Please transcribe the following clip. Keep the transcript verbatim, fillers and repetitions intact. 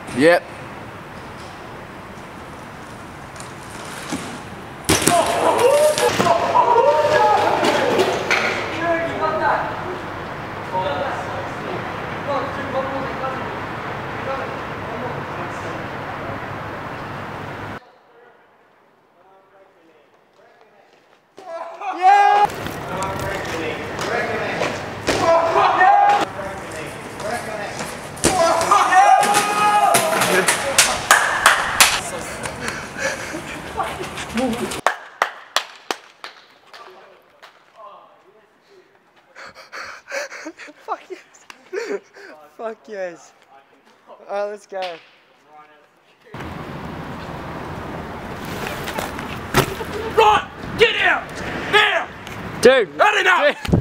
Yep. Fuck yes. Fuck yes. Alright, let's go. Right! Get out! Now! Dude! Not enough! Dude.